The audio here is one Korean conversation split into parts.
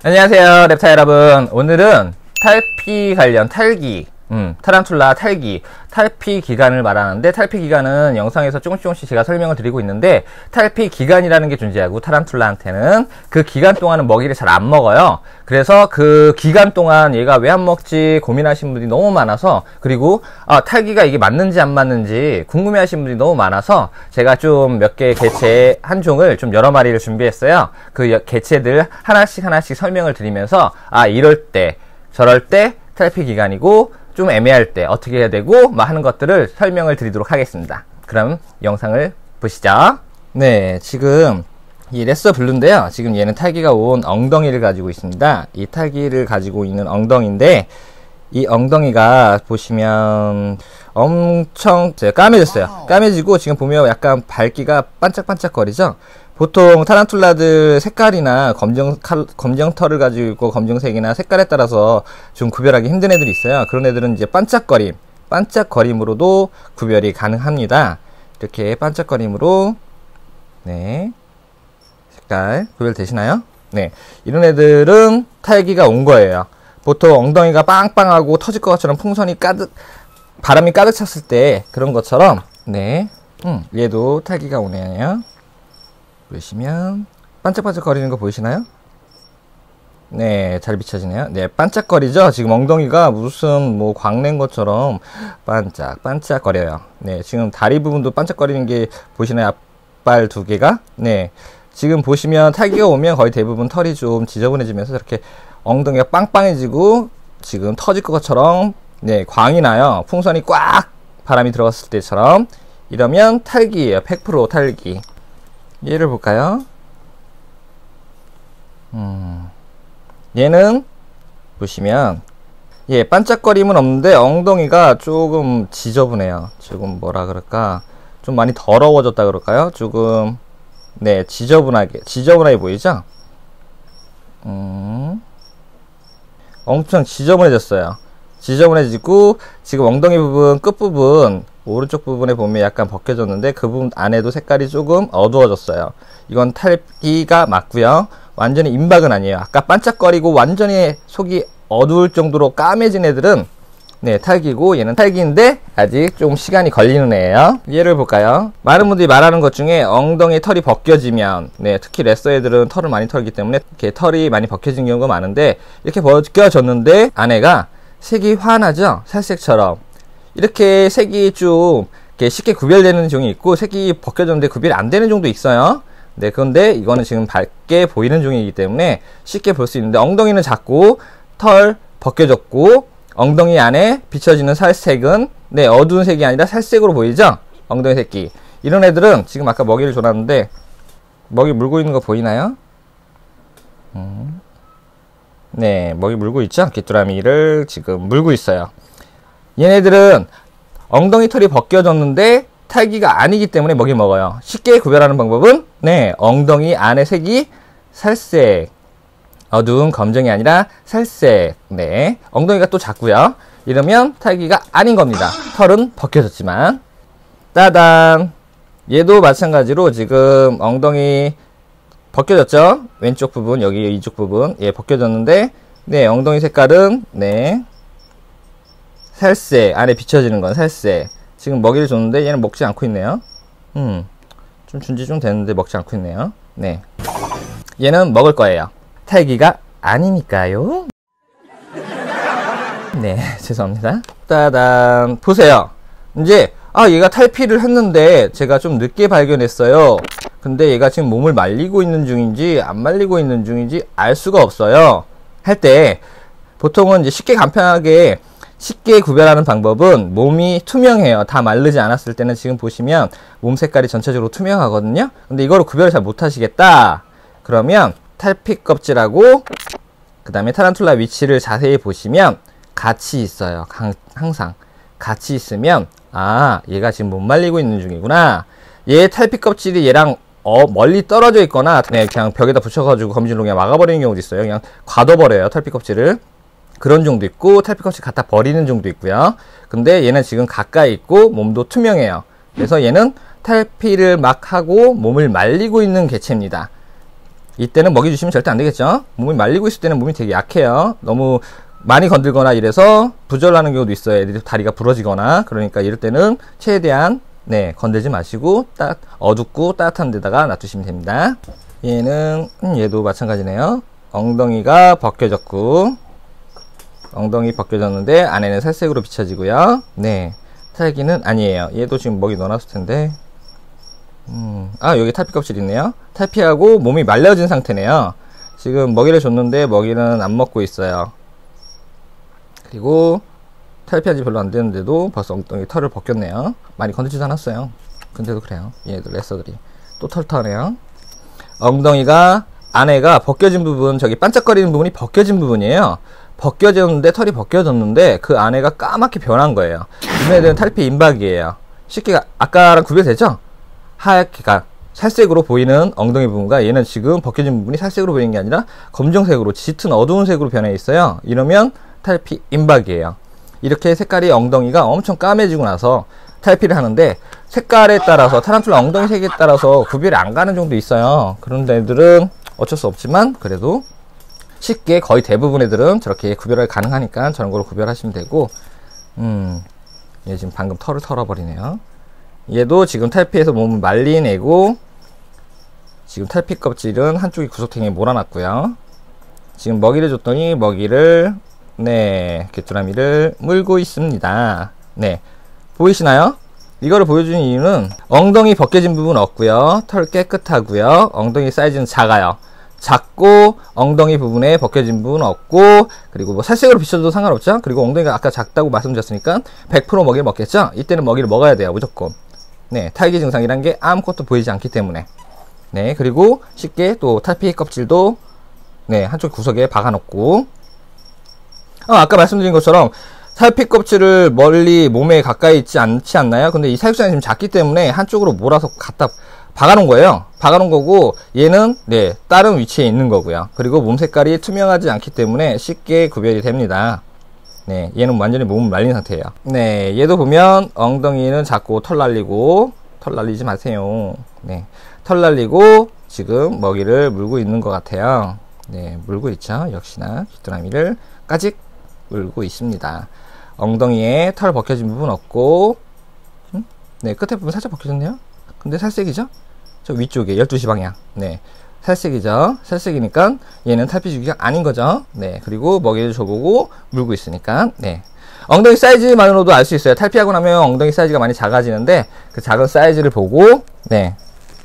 안녕하세요, 랩타 여러분. 오늘은 탈피 관련 탈기, 타란툴라 탈기, 탈피 기간을 말하는데, 탈피 기간은 영상에서 조금씩 제가 설명을 드리고 있는데, 탈피 기간이라는 게 존재하고, 타란툴라한테는 그 기간 동안은 먹이를 잘 안 먹어요. 그래서 그 기간 동안 얘가 왜 안 먹지 고민하시는 분들이 너무 많아서, 그리고 탈기가 이게 맞는지 안 맞는지 궁금해 하시는 분들이 너무 많아서 제가 좀 몇 개 개체 한 종을 좀 여러 마리를 준비했어요. 그 개체들 하나씩 설명을 드리면서 이럴 때 저럴 때 탈피 기간이고 좀 애매할 때 어떻게 해야 되고 하는 것들을 설명을 드리도록 하겠습니다. 그럼 영상을 보시죠. 네, 지금 이 레서 블루인데요. 지금 얘는 탈기가 온 엉덩이를 가지고 있습니다. 이 탈기를 가지고 있는 엉덩이인데, 이 엉덩이가 보시면 엄청 까매졌어요. 까매지고 지금 보면 약간 밝기가 반짝반짝 거리죠. 보통 타란툴라들 색깔이나 검정 털을 가지고 있고 검정색이나 색깔에 따라서 좀 구별하기 힘든 애들이 있어요. 그런 애들은 이제 반짝거림으로도 구별이 가능합니다. 이렇게 반짝거림으로, 네, 색깔 구별되시나요? 네, 이런 애들은 탈기가 온 거예요. 보통 엉덩이가 빵빵하고 터질 것처럼 풍선이 바람이 가득 찼을 때 그런 것처럼, 네, 얘도 탈기가 오네요. 보시면 반짝반짝 거리는 거 보이시나요? 네, 잘 비춰지네요. 네, 반짝거리죠? 지금 엉덩이가 무슨 광낸 것처럼 반짝반짝 거려요. 네, 지금 다리 부분도 반짝거리는 게 보이시나요? 앞발 두 개가? 네, 지금 보시면 탈기가 오면 거의 대부분 털이 좀 지저분해지면서 이렇게 엉덩이가 빵빵해지고 지금 터질 것처럼, 네, 광이 나요. 풍선이 꽉 바람이 들어갔을 때처럼. 이러면 탈기예요. 100% 탈기. 얘를 볼까요? 얘는 보시면 반짝거림은 없는데 엉덩이가 조금 지저분해요. 조금 뭐라 그럴까, 좀 많이 더러워졌다 그럴까요? 조금, 네, 지저분하게 보이죠? 엄청 지저분해졌어요. 지저분해지고 지금 엉덩이 부분 끝부분 오른쪽 부분에 보면 약간 벗겨졌는데 그 부분 안에도 색깔이 조금 어두워졌어요. 이건 탈기가 맞고요. 완전히 임박은 아니에요. 아까 반짝거리고 완전히 속이 어두울 정도로 까매진 애들은, 네, 탈기고, 얘는 탈기인데 아직 좀 시간이 걸리는 애예요. 얘를 볼까요? 많은 분들이 말하는 것 중에 엉덩이 털이 벗겨지면, 네, 특히 레서 애들은 털을 많이 털기 때문에 이렇게 털이 많이 벗겨진 경우가 많은데, 이렇게 벗겨졌는데 안에가 색이 환하죠? 살색처럼. 이렇게 색이 좀 이렇게 쉽게 구별되는 종이 있고, 색이 벗겨졌는데 구별이 안 되는 종도 있어요. 네, 그런데 이거는 지금 밝게 보이는 종이기 때문에 쉽게 볼 수 있는데, 엉덩이는 작고 털 벗겨졌고 엉덩이 안에 비춰지는 살색은, 네, 어두운 색이 아니라 살색으로 보이죠? 엉덩이 새끼. 이런 애들은 지금 아까 먹이를 줘놨는데 먹이 물고 있는 거 보이나요? 네, 먹이 물고 있죠? 귀뚜라미를 지금 물고 있어요. 얘네들은 엉덩이 털이 벗겨졌는데 탈기가 아니기 때문에 먹이 먹어요. 쉽게 구별하는 방법은, 네, 엉덩이 안에 색이 살색, 어두운 검정이 아니라 살색. 네, 엉덩이가 또 작고요. 이러면 탈기가 아닌 겁니다. 털은 벗겨졌지만. 따단, 얘도 마찬가지로 지금 엉덩이 벗겨졌죠? 왼쪽 부분, 여기 이쪽 부분, 벗겨졌는데, 네, 엉덩이 색깔은, 네, 살색, 안에 비춰지는 건 살색. 지금 먹이를 줬는데 얘는 먹지 않고 있네요. 좀 준지 좀 됐는데 먹지 않고 있네요. 네, 얘는 먹을 거예요. 탈기가 아니니까요. 네, 죄송합니다. 따단, 보세요. 이제 얘가 탈피를 했는데 제가 좀 늦게 발견했어요. 근데 얘가 지금 몸을 말리고 있는 중인지 안 말리고 있는 중인지 알 수가 없어요. 할 때 보통은 이제 간편하게 쉽게 구별하는 방법은, 몸이 투명해요. 다 마르지 않았을 때는 지금 보시면 몸 색깔이 전체적으로 투명하거든요. 근데 이거를 구별을 잘 못하시겠다 그러면 탈피 껍질하고 그 다음에 타란툴라 위치를 자세히 보시면 같이 있어요. 항상 같이 있으면 얘가 지금 못 말리고 있는 중이구나. 얘 탈피 껍질이 얘랑 멀리 떨어져 있거나, 네, 그냥 벽에다 붙여가지고 거미줄로 그냥 막아버리는 경우도 있어요. 그냥 가둬버려요, 탈피 껍질을. 그런 종도 있고, 탈피 껍질 갖다 버리는 종도 있고요. 근데 얘는 지금 가까이 있고 몸도 투명해요. 그래서 얘는 탈피를 막 하고 몸을 말리고 있는 개체입니다. 이때는 먹이 주시면 절대 안 되겠죠. 몸이 말리고 있을 때는 몸이 되게 약해요. 너무 많이 건들거나 이래서 부절하는 경우도 있어요. 애들이 다리가 부러지거나. 그러니까 이럴 때는 최대한 네, 건들지 마시고 어둡고 따뜻한 데다가 놔두시면 됩니다. 얘는 얘도 마찬가지네요. 엉덩이가 벗겨졌고, 엉덩이 벗겨졌는데 안에는 살색으로 비춰지고요. 네, 탈기는 아니에요. 얘도 지금 먹이 넣어놨을 텐데, 여기 탈피 껍질 있네요. 탈피하고 몸이 말려진 상태네요. 지금 먹이를 줬는데 먹이는 안 먹고 있어요. 그리고 탈피한 지 별로 안 되는데도 벌써 엉덩이 털을 벗겼네요. 많이 건들지도 않았어요. 근데도 그래요. 얘들 레서들이 또 털털해요. 엉덩이가 안에가 벗겨진 부분, 저기 반짝거리는 부분이 벗겨진 부분이에요. 벗겨졌는데, 털이 벗겨졌는데 그 안에가 까맣게 변한 거예요. 얘네들은 탈피 임박이에요. 쉽게 아까랑 구별되죠? 하얗게가 살색으로 보이는 엉덩이 부분과 얘는 지금 벗겨진 부분이 살색으로 보이는 게 아니라 검정색으로 짙은 어두운 색으로 변해 있어요. 이러면 탈피 임박이에요. 이렇게 색깔이 엉덩이가 엄청 까매지고 나서 탈피를 하는데, 색깔에 따라서 타란툴라 엉덩이 색에 따라서 구별이 안 가는 정도 있어요. 그런 애들은 어쩔 수 없지만 그래도 쉽게 거의 대부분 애들은 저렇게 구별이 가능하니까 저런 걸로 구별하시면 되고, 얘 지금 방금 털을 털어버리네요. 얘도 지금 탈피해서 몸을 말린 애고, 지금 탈피 껍질은 한쪽이 구석탱이에 몰아놨고요. 지금 먹이를 줬더니 먹이를 네, 귀뚜라미를 물고 있습니다. 네, 보이시나요? 이거를 보여주는 이유는 엉덩이 벗겨진 부분 없고요. 털 깨끗하고요. 엉덩이 사이즈는 작아요. 작고 엉덩이 부분에 벗겨진 부분 없고, 그리고 뭐 살색으로 비춰도 상관없죠. 그리고 엉덩이가 아까 작다고 말씀드렸으니까 100% 먹이를 먹겠죠. 이때는 먹이를 먹어야 돼요, 무조건. 네, 탈기 증상이란 게 아무것도 보이지 않기 때문에. 네, 그리고 쉽게 또 탈피 껍질도 네, 한쪽 구석에 박아놓고, 아까 말씀드린 것처럼 탈피 껍질을 멀리 몸에 가까이 있지 않지 않나요? 근데 이 사육장이 지금 작기 때문에 한쪽으로 몰아서 갖다 박아놓은 거예요. 박아놓은 거고, 얘는 네, 다른 위치에 있는 거고요. 그리고 몸 색깔이 투명하지 않기 때문에 쉽게 구별이 됩니다. 네, 얘는 완전히 몸을 말린 상태예요. 네, 얘도 보면 엉덩이는 작고 털 날리고, 털 날리지 마세요. 네, 털 날리고 지금 먹이를 물고 있는 것 같아요. 네, 물고 있죠. 역시나 귀뚜라미를 까직 물고 있습니다. 엉덩이에 털 벗겨진 부분 없고, 네, 끝에 부분 살짝 벗겨졌네요. 근데 살색이죠? 저 위쪽에 12시 방향. 네, 살색이죠. 살색이니까 얘는 탈피 주기가 아닌 거죠. 네, 그리고 먹이를 줘보고 물고 있으니까, 네, 엉덩이 사이즈만으로도 알 수 있어요. 탈피하고 나면 엉덩이 사이즈가 많이 작아지는데 그 작은 사이즈를 보고, 네,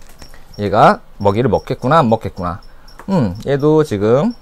얘가 먹이를 먹겠구나 안 먹겠구나. 얘도 지금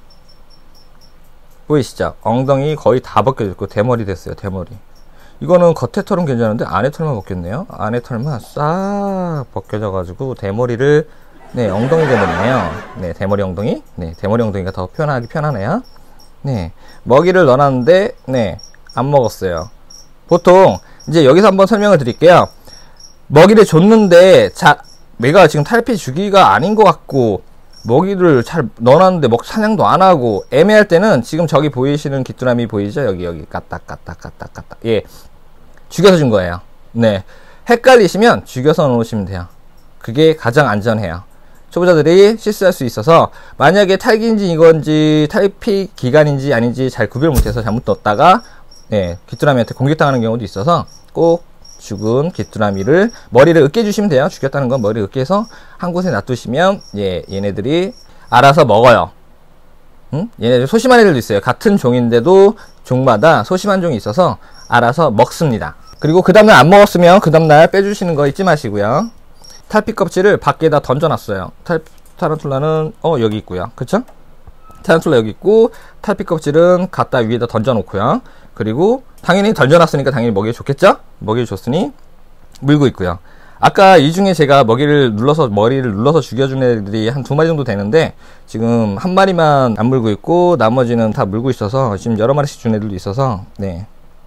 보이시죠? 엉덩이 거의 다 벗겨졌고 대머리 됐어요. 대머리. 이거는 겉에 털은 괜찮은데 안에 털만 벗겼네요. 안에 털만 싹 벗겨져 가지고 대머리를, 네, 엉덩이 대머리네요. 네, 대머리 엉덩이. 네, 대머리 엉덩이가 더 표현하기 편하네요. 네, 먹이를 넣어놨는데 네, 안 먹었어요. 보통 이제 여기서 한번 설명을 드릴게요. 먹이를 줬는데 얘가 지금 탈피 주기가 아닌 것 같고 먹이를 잘 넣어놨는데 사냥도 안 하고 애매할 때는 지금 저기 보이시는 귀뚜라미 보이죠? 여기 까딱 예, 죽여서 준 거예요. 네, 헷갈리시면 죽여서 놓으시면 돼요. 그게 가장 안전해요. 초보자들이 실수할 수 있어서 만약에 탈기인지 이건지 탈피 기간인지 아닌지 잘 구별 못해서 잘못 넣었다가 네, 귀뚜라미한테 공격당하는 경우도 있어서 꼭 죽은 귀뚜라미를 머리를 으깨주시면 돼요. 죽였다는 건 머리를 으깨서 한 곳에 놔두시면 예, 얘네들이 알아서 먹어요. 얘네들 소심한 애들도 있어요. 같은 종인데도 종마다 소심한 종이 있어서 알아서 먹습니다. 그리고 그 다음날 안 먹었으면 그 다음날 빼주시는 거 잊지 마시고요. 탈피 껍질을 밖에다 던져놨어요. 타란툴라는 여기 있고요. 그쵸? 타란툴라 여기 있고 탈피 껍질은 갖다 위에다 던져놓고요. 그리고 당연히 던져놨으니까 당연히 먹이를 줬겠죠? 먹이를 줬으니 물고 있고요. 아까 이 중에 제가 머리를 눌러서 죽여준 애들이 한 2마리 정도 되는데 지금 한 마리만 안 물고 있고 나머지는 다 물고 있어서 지금 여러 마리씩 준 애들도 있어서 네,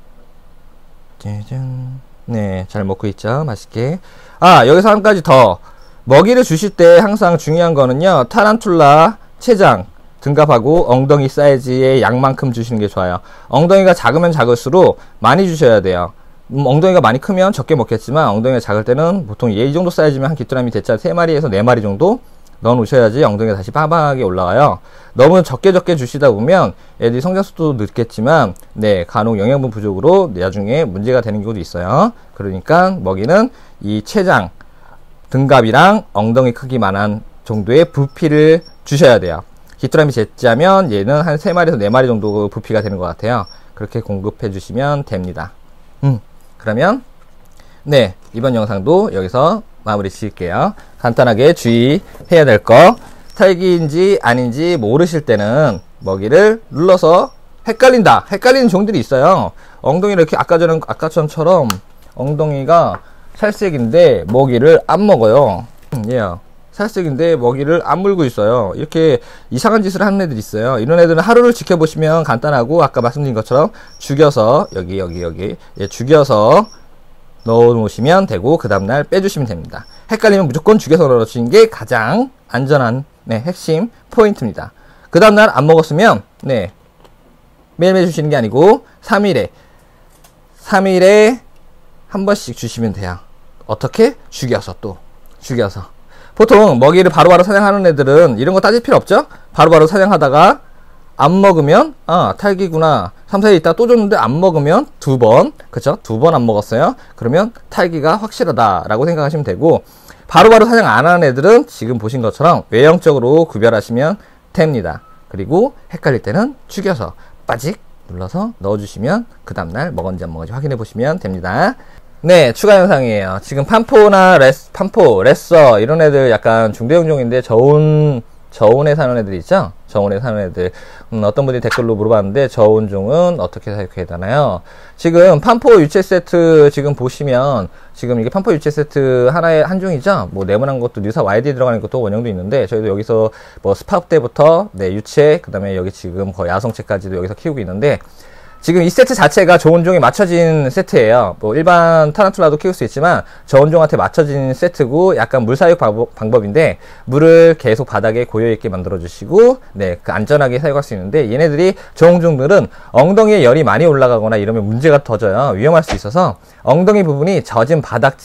짜잔. 네, 잘 먹고 있죠? 맛있게. 여기서 한 가지 더. 먹이를 주실 때 항상 중요한 거는요, 타란툴라 체장 등갑하고 엉덩이 사이즈의 양만큼 주시는 게 좋아요. 엉덩이가 작으면 작을수록 많이 주셔야 돼요. 엉덩이가 많이 크면 적게 먹겠지만 엉덩이가 작을 때는 보통 이 정도 사이즈면 한 귀뚜라미 대짜 3마리에서 4마리 정도 넣어 놓으셔야지 엉덩이가 다시 빵빵하게 올라가요. 너무 적게 주시다 보면 애들이 성장 속도도 늦겠지만 네, 간혹 영양분 부족으로 나중에 문제가 되는 경우도 있어요. 그러니까 먹이는 이 췌장, 등갑이랑 엉덩이 크기만한 정도의 부피를 주셔야 돼요. 귀뚜라미 제자면 얘는 한 3마리에서 4마리 정도 부피가 되는 것 같아요. 그렇게 공급해 주시면 됩니다. 그러면 네, 이번 영상도 여기서 마무리 지을게요. 간단하게 주의해야 될 거, 탈기인지 아닌지 모르실 때는 먹이를 눌러서 헷갈리는 종들이 있어요. 엉덩이를 이렇게 아까처럼 엉덩이가 살색인데 먹이를 안 먹어요. 살색인데 먹이를 안 물고 있어요. 이렇게 이상한 짓을 하는 애들이 있어요. 이런 애들은 하루를 지켜보시면 간단하고, 아까 말씀드린 것처럼 죽여서 여기 죽여서 넣어 놓으시면 되고, 그 다음날 빼주시면 됩니다. 헷갈리면 무조건 죽여서 넣어 놓으시는 게 가장 안전한 핵심 포인트입니다. 그 다음날 안 먹었으면 매일매일 주시는 게 아니고 3일에 한 번씩 주시면 돼요. 어떻게? 죽여서 보통 먹이를 바로바로 사냥하는 애들은 이런 거 따질 필요 없죠? 바로바로 사냥하다가 안 먹으면 탈기구나, 3, 4일 있다 또 줬는데 안 먹으면 2번, 그쵸? 2번 안 먹었어요. 그러면 탈기가 확실하다 라고 생각하시면 되고, 바로바로 사냥 안 하는 애들은 지금 보신 것처럼 외형적으로 구별하시면 됩니다. 그리고 헷갈릴 때는 죽여서 빠직 눌러서 넣어주시면 그 다음날 먹었는지 안 먹었는지 확인해 보시면 됩니다. 네, 추가 영상이에요. 지금 판포나 레서 이런 애들 약간 중대형종인데 저온에 사는 애들 있죠? 저온에 사는 애들. 어떤 분이 댓글로 물어봤는데 저온종은 어떻게 사육해야 되나요? 지금 판포 유체 세트 지금 보시면, 지금 이게 판포 유체 세트 하나의 한 종이죠? 뭐 네모난 것도 뉴사 YD 들어가는 것도 원형도 있는데, 저희도 여기서 뭐 스파업 때부터 유체, 그 다음에 여기 지금 거의 야성체까지도 여기서 키우고 있는데, 지금 이 세트 자체가 저온종에 맞춰진 세트예요. 뭐 일반 타란툴라도 키울 수 있지만 저온종한테 맞춰진 세트고, 약간 물사육 방법인데, 물을 계속 바닥에 고여있게 만들어주시고 그 안전하게 사육할 수 있는데, 얘네들이 저온종들은 엉덩이에 열이 많이 올라가거나 이러면 문제가 터져요. 위험할 수 있어서 엉덩이 부분이 젖어있는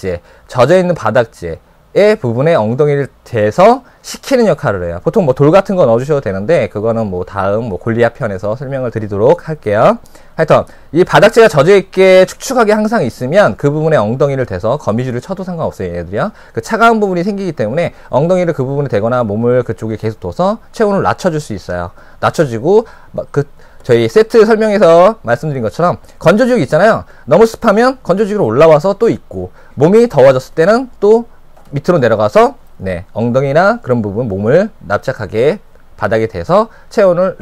바닥지에 부분에 엉덩이를 대서 식히는 역할을 해요. 보통 뭐 돌 같은 거 넣어주셔도 되는데, 그거는 뭐 다음 골리앗 편에서 설명을 드리도록 할게요. 하여튼 이 바닥재가 젖어있게 축축하게 항상 있으면 그 부분에 엉덩이를 대서 거미줄을 쳐도 상관없어요. 얘네들이요. 그 차가운 부분이 생기기 때문에 엉덩이를 그 부분에 대거나 몸을 그쪽에 계속 둬서 체온을 낮춰줄 수 있어요. 낮춰지고 저희 세트 설명에서 말씀드린 것처럼 건조지옥 있잖아요. 너무 습하면 건조지옥으로 올라와서 또 있고, 몸이 더워졌을 때는 또 밑으로 내려가서 엉덩이나 그런 부분, 몸을 납작하게 바닥에 대서 체온을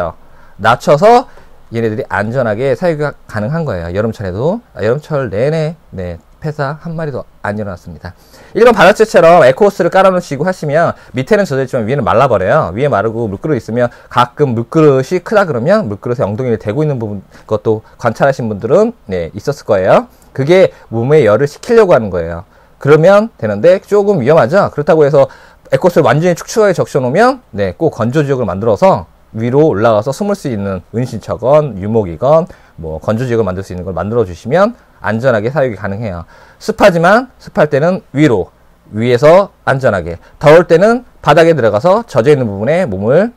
낮춰서 얘네들이 안전하게 사육이 가능한 거예요. 여름철에도. 여름철 내내 폐사 한 마리도 안 일어났습니다. 일반 바닥재처럼 에코호스를 깔아놓으시고 하시면 밑에는 젖어있지만 위에는 말라버려요. 위에 마르고 물그릇 있으면 가끔 물그릇이 크다 그러면 물그릇에 엉덩이를 대고 있는 부분, 그것도 관찰하신 분들은 있었을 거예요. 그게 몸에 열을 식히려고 하는 거예요. 그러면 되는데 조금 위험하죠. 그렇다고 해서 에코호스를 완전히 축축하게 적셔놓으면 꼭 건조지역을 만들어서 위로 올라가서 숨을 수 있는 은신처건 유목이건 뭐 건조지역을 만들 수 있는 걸 만들어 주시면 안전하게 사육이 가능해요. 습하지만 습할 때는 위에서 안전하게, 더울 때는 바닥에 들어가서 젖어 있는 부분에 몸을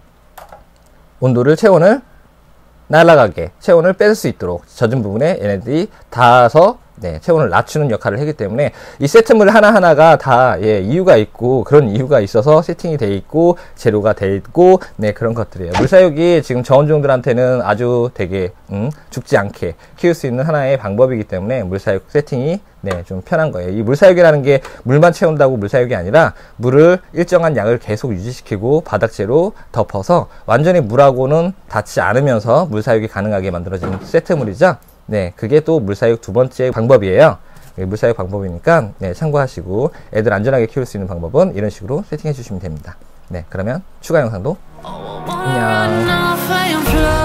온도를, 체온을 날아가게, 체온을 뺄 수 있도록 젖은 부분에 얘네들이 닿아서 체온을 낮추는 역할을 하기 때문에 이 세트물 하나하나가 다 이유가 있고, 그런 이유가 있어서 세팅이 돼 있고 재료가 돼 있고 그런 것들이에요. 물사육이 지금 저온종들한테는 아주 되게 죽지 않게 키울 수 있는 하나의 방법이기 때문에 물사육 세팅이 좀 편한 거예요. 이 물사육이라는 게 물만 채운다고 물사육이 아니라 물을 일정한 양을 계속 유지시키고 바닥재로 덮어서 완전히 물하고는 닿지 않으면서 물사육이 가능하게 만들어진 세트물이죠. 그게 또 물사육 두 번째 방법이에요. 물사육 방법이니까 참고하시고, 애들 안전하게 키울 수 있는 방법은 이런 식으로 세팅해 주시면 됩니다. 그러면 추가 영상도 안녕.